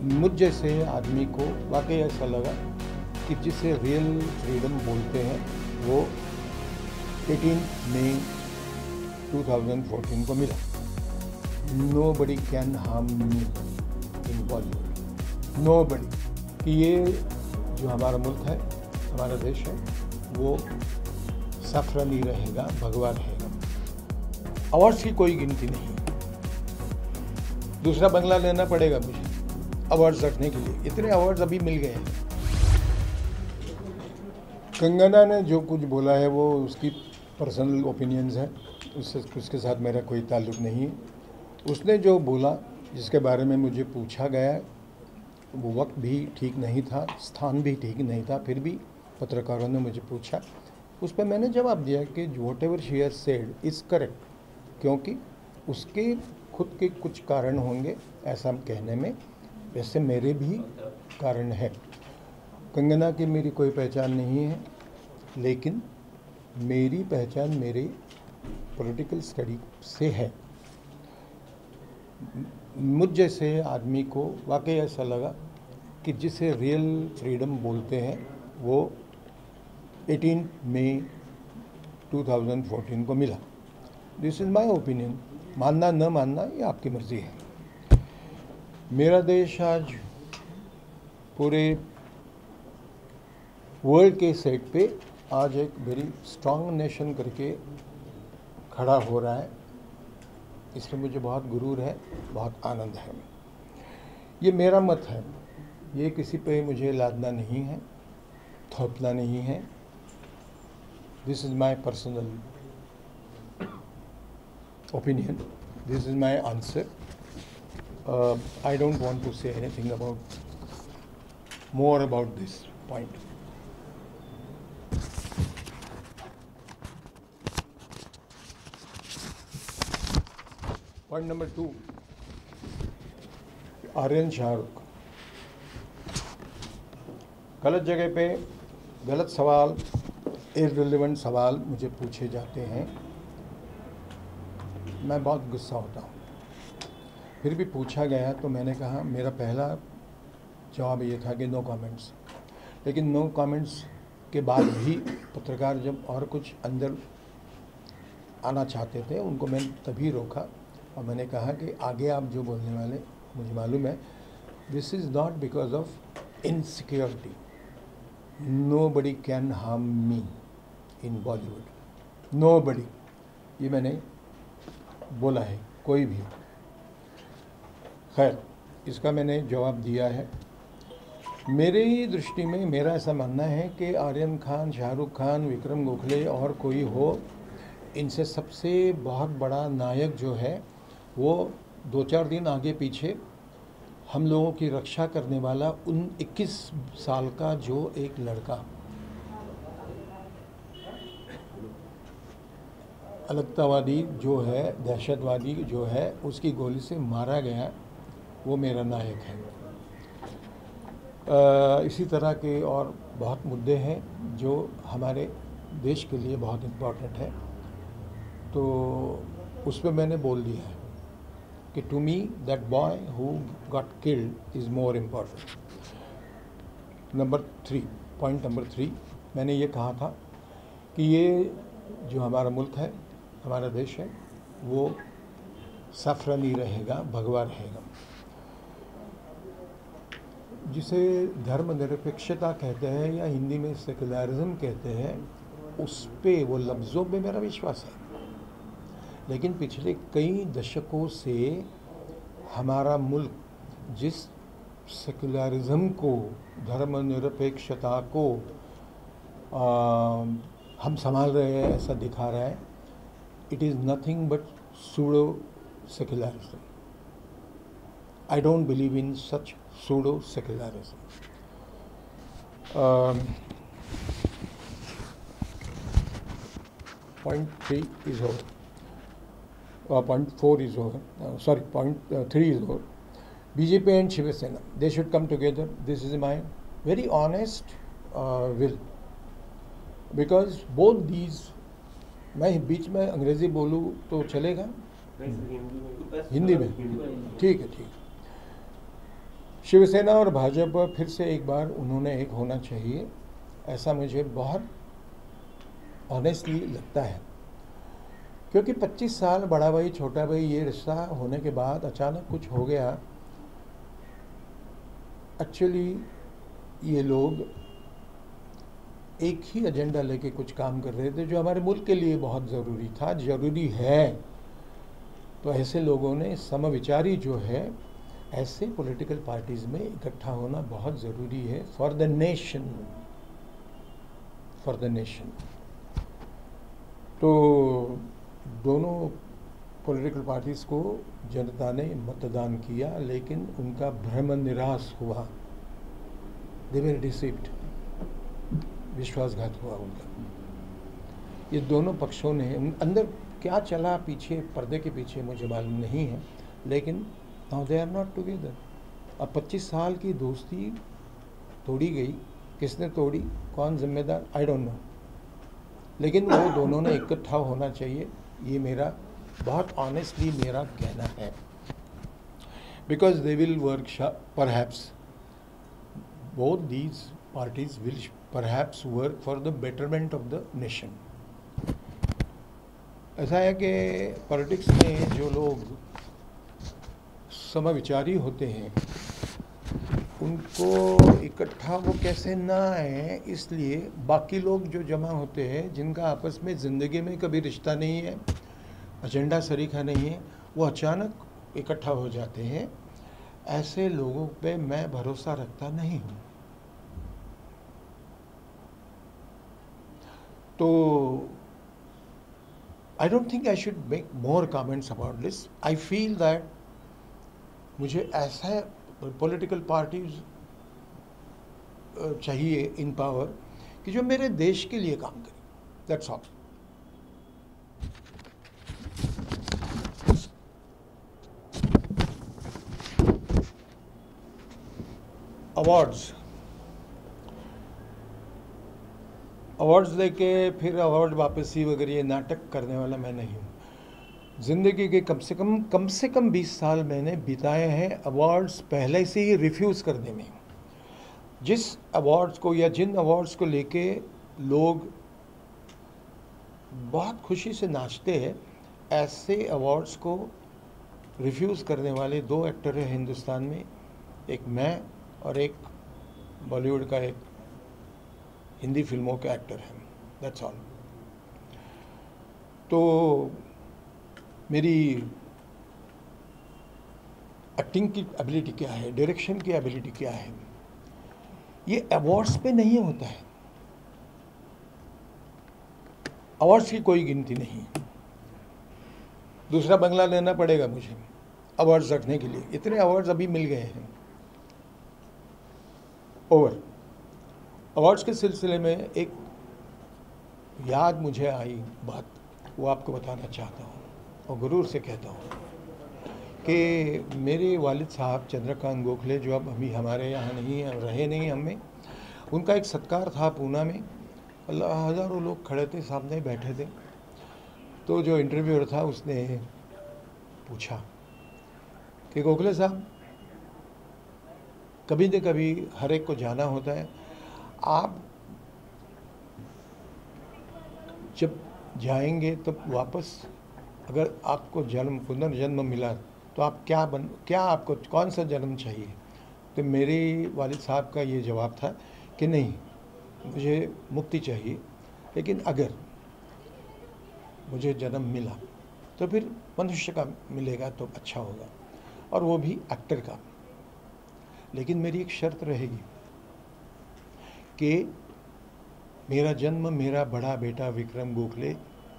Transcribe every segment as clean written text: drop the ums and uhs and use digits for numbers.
मुझ जैसे आदमी को वाकई ऐसा लगा कि जिसे रियल फ्रीडम बोलते हैं वो 18 मई 2014 को मिला। Nobody can harm me in Bollywood, nobody. कि ये जो हमारा मुल्क है, हमारा देश है, वो सफरनी रहेगा, भगवा रहेगा। अवार्ड्स की कोई गिनती नहीं। दूसरा बंगला लेना पड़ेगा मुझे अवार्ड्स रखने के लिए, इतने अवार्ड्स अभी मिल गए हैं। कंगना ने जो कुछ बोला है वो उसकी पर्सनल ओपिनियंस हैं, उसके साथ मेरा कोई ताल्लुक़ नहीं है। उसने जो बोला, जिसके बारे में मुझे पूछा गया, वो वक्त भी ठीक नहीं था, स्थान भी ठीक नहीं था, फिर भी पत्रकारों ने मुझे पूछा, उस पर मैंने जवाब दिया कि whatever she has said is correct, क्योंकि उसके खुद के कुछ कारण होंगे ऐसा कहने में, वैसे मेरे भी कारण है। कंगना की मेरी कोई पहचान नहीं है, लेकिन मेरी पहचान मेरे पॉलिटिकल स्टडी से है। मुझ जैसे आदमी को वाकई ऐसा लगा कि जिसे रियल फ्रीडम बोलते हैं वो 18 मई 2014 को मिला। दिस इज़ माय ओपिनियन, मानना न मानना ये आपकी मर्ज़ी है। मेरा देश आज पूरे वर्ल्ड के सेट पे आज एक वेरी स्ट्रांग नेशन करके खड़ा हो रहा है, इसमें मुझे बहुत गुरूर है, बहुत आनंद है। ये मेरा मत है, ये किसी पे मुझे लादना नहीं है, थोपना नहीं है। This is my personal opinion, this is my answer. I don't want to say anything more about this point. Point number 2, Aryan Shahrukh. गलत जगह पे गलत सवाल, इररिलेवेंट सवाल मुझे पूछे जाते हैं, मैं बहुत गुस्सा होता हूँ। फिर भी पूछा गया तो मैंने कहा, मेरा पहला जवाब ये था कि नो कमेंट्स। लेकिन नो कमेंट्स के बाद भी पत्रकार जब और कुछ अंदर आना चाहते थे, उनको मैंने तभी रोका और मैंने कहा कि आगे आप जो बोलने वाले, मुझे मालूम है, this is not because of insecurity. Nobody can harm me in Bollywood, nobody, ये मैंने बोला है, कोई भी। खैर, इसका मैंने जवाब दिया है। मेरे ही दृष्टि में मेरा ऐसा मानना है कि आर्यन खान, शाहरुख खान, विक्रम गोखले और कोई हो, इनसे सबसे बहुत बड़ा नायक जो है वो 2-4 दिन आगे पीछे हम लोगों की रक्षा करने वाला 21 साल का जो एक लड़का अलगतावादी जो है, दहशतवादी जो है, उसकी गोली से मारा गया, वो मेरा नायक है। इसी तरह के और बहुत मुद्दे हैं जो हमारे देश के लिए बहुत इम्पोर्टेंट है, तो उस पर मैंने बोल दिया है कि to me that boy who got killed is more important. Point number 3, मैंने ये कहा था कि ये जो हमारा मुल्क है, हमारा देश है, वो सफरनी रहेगा, भगवा रहेगा। जिसे धर्मनिरपेक्षता कहते हैं या हिंदी में सेकुलरिज्म कहते हैं, उस पे, वो लफ्ज़ों पे मेरा विश्वास है। लेकिन पिछले कई दशकों से हमारा मुल्क जिस सेकुलरिज्म को, धर्मनिरपेक्षता को हम संभाल रहे हैं, ऐसा दिखा रहा है। It is nothing but pseudo secularism. I don't believe in such pseudo secularism. Point 3 is over. Point 4 is over. Point 3 is over. BJP and Shiv Sena, they should come together. This is my very honest will. Because both these, मैं बीच में अंग्रेज़ी बोलूँ तो चलेगा? हिंदी में, ठीक है। शिवसेना और भाजपा फिर से एक बार उन्होंने एक होना चाहिए, ऐसा मुझे बहुत ऑनेस्टली लगता है। क्योंकि 25 साल बड़ा भाई छोटा भाई ये रिश्ता होने के बाद अचानक कुछ हो गया। एक्चुअली ये लोग एक ही एजेंडा लेके कुछ काम कर रहे थे जो हमारे मुल्क के लिए बहुत ज़रूरी था, ज़रूरी है। तो ऐसे लोगों ने समविचारी जो है, ऐसे पॉलिटिकल पार्टीज़ में इकट्ठा होना बहुत ज़रूरी है for the nation, for the nation. तो दोनों पॉलिटिकल पार्टीज़ को जनता ने मतदान किया, लेकिन उनका भ्रम निराश हुआ। दे वर डिसीव्ड, विश्वासघात हुआ उनका। ये दोनों पक्षों ने, अंदर क्या चला पीछे पर्दे के पीछे मुझे मालूम नहीं है, लेकिन now they are not together. अब 25 साल की दोस्ती तोड़ी गई। किसने तोड़ी, कौन जिम्मेदार, आई डोंट नो। लेकिन वो दोनों ने इकट्ठा होना चाहिए, ये मेरा बहुत ऑनेस्टली मेरा कहना है। Because they will work perhaps, both these parties will perhaps work for the betterment of the nation. ऐसा है कि पॉलिटिक्स में जो लोग समविचारी होते हैं उनको इकट्ठा वो कैसे ना आए, इसलिए बाकी लोग जो जमा होते हैं जिनका आपस में ज़िंदगी में कभी रिश्ता नहीं है, एजेंडा सरीखा नहीं है, वो अचानक इकट्ठा हो जाते हैं। ऐसे लोगों पे मैं भरोसा रखता नहीं हूँ। तो I don't think I should make more comments about this. I feel that मुझे ऐसा पॉलिटिकल पार्टीज चाहिए इन पावर कि जो मेरे देश के लिए काम करें, दैट्स ऑल। अवार्ड्स लेके फिर अवार्ड वापसी वगैरह ये नाटक करने वाला मैं नहीं हूँ। ज़िंदगी के कम से कम 20 साल मैंने बिताए हैं अवार्ड्स पहले से ही रिफ्यूज़ करने में। जिस अवार्ड्स को या जिन अवार्ड्स को लेके लोग बहुत खुशी से नाचते हैं, ऐसे अवार्ड्स को रिफ्यूज़ करने वाले 2 एक्टर हैं हिंदुस्तान में, एक मैं और एक बॉलीवुड का एक हिंदी फिल्मों के एक्टर हैं, दैट्स ऑल। तो मेरी एक्टिंग की एबिलिटी क्या है, डायरेक्शन की एबिलिटी क्या है, ये अवार्ड्स पे नहीं होता है। अवार्ड्स की कोई गिनती नहीं। दूसरा बंगला लेना पड़ेगा मुझे अवार्ड्स रखने के लिए, इतने अवार्ड्स अभी मिल गए हैं। ओवर अवार्ड्स के सिलसिले में एक याद मुझे आई बात, वो आपको बताना चाहता हूँ और गुरूर से कहता हूँ कि मेरे वालिद साहब चंद्रकांत गोखले, जो अब अभी हमारे यहाँ नहीं है, रहे नहीं हमें, उनका एक सत्कार था पूना में। अल्लाह, हज़ारों लोग खड़े थे, सामने बैठे थे। तो जो इंटरव्यूअर था उसने पूछा कि गोखले साहब, कभी न कभी हर एक को जाना होता है, आप जब जाएंगे तब वापस अगर आपको पुनर्जन्म मिला तो आप क्या आपको कौन सा जन्म चाहिए? तो मेरे वालिद साहब का ये जवाब था कि नहीं, मुझे मुक्ति चाहिए, लेकिन अगर मुझे जन्म मिला तो फिर मनुष्य का मिलेगा तो अच्छा होगा, और वो भी एक्टर का। लेकिन मेरी एक शर्त रहेगी कि मेरा जन्म मेरा बड़ा बेटा विक्रम गोखले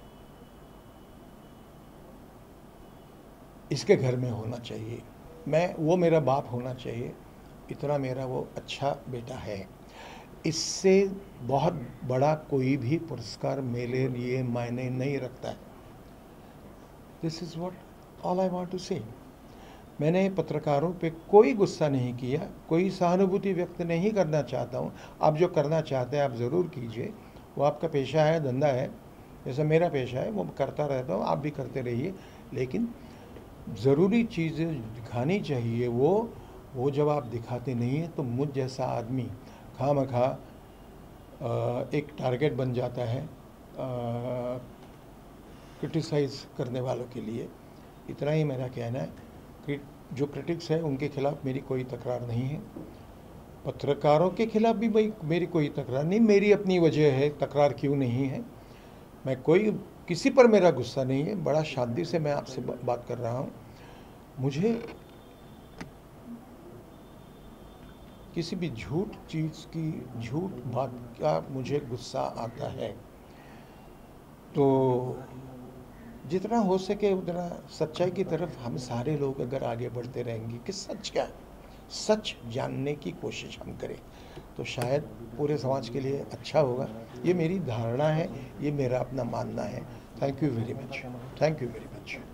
इसके घर में होना चाहिए, वो मेरा बाप होना चाहिए, इतना मेरा वो अच्छा बेटा है। इससे बहुत बड़ा कोई भी पुरस्कार मेरे लिए मायने नहीं रखता है। This is what all I want to say. मैंने पत्रकारों पे कोई गुस्सा नहीं किया, कोई सहानुभूति व्यक्त नहीं करना चाहता हूँ। आप जो करना चाहते हैं आप ज़रूर कीजिए, वो आपका पेशा है, धंधा है, जैसा मेरा पेशा है वो करता रहता हूँ, आप भी करते रहिए। लेकिन ज़रूरी चीज़ें दिखानी चाहिए वो वो जब आप दिखाते नहीं हैं तो मुझ जैसा आदमी खामखा एक टारगेट बन जाता है क्रिटिसाइज़ करने वालों के लिए। इतना ही मेरा कहना है कि जो क्रिटिक्स है उनके खिलाफ़ मेरी कोई तकरार नहीं है, पत्रकारों के खिलाफ़ भी मेरी कोई तकरार नहीं। मेरी अपनी वजह है, तकरार क्यों नहीं है। मैं कोई किसी पर मेरा गुस्सा नहीं है, बड़ा शांति से मैं आपसे बात कर रहा हूँ। मुझे किसी भी झूठ चीज़ की, झूठ बात का मुझे गुस्सा आता है। तो जितना हो सके उतना सच्चाई की तरफ हम सारे लोग अगर आगे बढ़ते रहेंगे कि सच क्या है, सच जानने की कोशिश हम करें तो शायद पूरे समाज के लिए अच्छा होगा। ये मेरी धारणा है, ये मेरा अपना मानना है। Thank you very much. Thank you very much.